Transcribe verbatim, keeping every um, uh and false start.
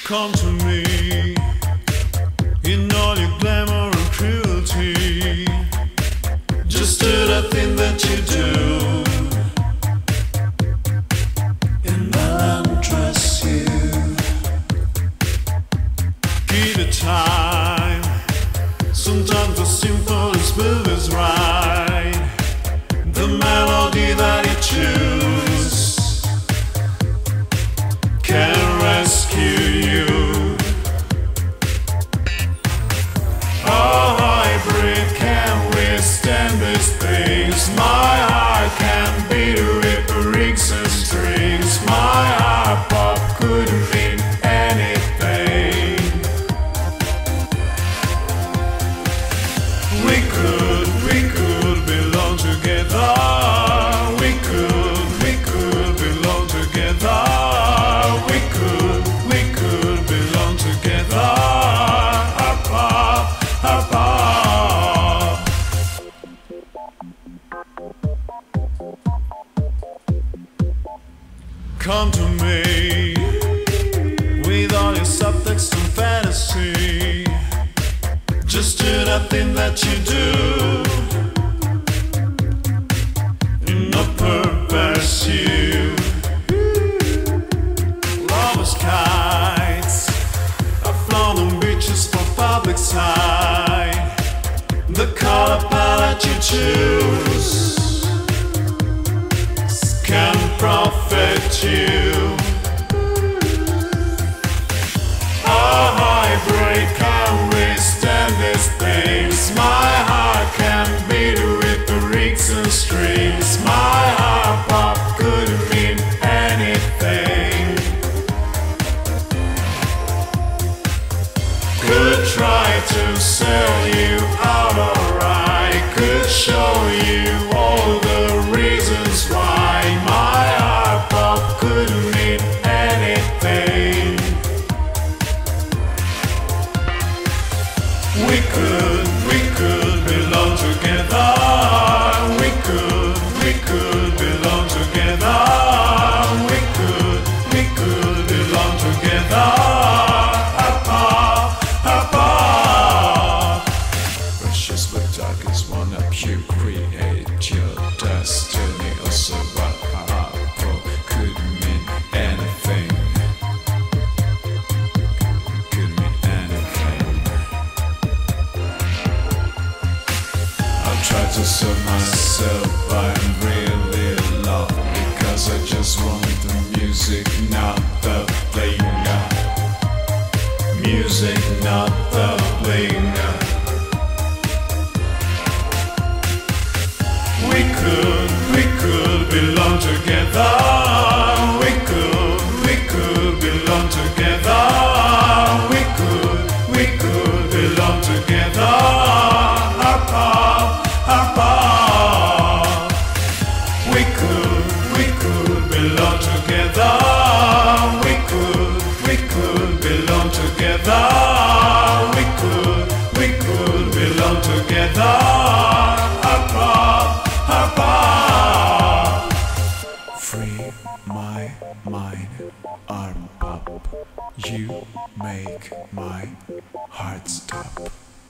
Come to me in all your glamour and cruelty. Just do the thing that you do, and I'll undress you. Give it time. Sometimes the simple and smooth is right. The melody that you choose can rescue you. Oh, hybrid can withstand these things. My heart can beat with rings and strings. My Artpop couldn't mean anything. We could, we could belong together. We could, we could belong together. We could, we could belong together. Artpop, Artpop. Come to me with all your subtext and fantasy. Just do that thing that you do, and not perverse you. Lovers' kites are flown on beaches for public sight. The color palette you choose can profit you. A hybrid can withstand these things. My heart can beat with the rings and strings. My Artpop couldn't mean anything. Could try to sell you out alright. Could show you all the reasons why. My Artpop couldn't mean anything. We could, we could belong together. We could, we could belong together. We could, we could belong together. Artpop, Artpop. Precious but darkest one up, you create your destiny. Also, what Artpop could mean anything. Could mean anything. Try to serve myself, I'm really lost because I just want the music, not the bling. Music, not the bling. We could, we could belong together. We could, we could belong together. We could, we could belong together. Artpop, Artpop. We could, we could belong together. We could, we could belong together. We could, we could belong together. Artpop, Artpop. Free my mind, Artpop. You make my heart stop.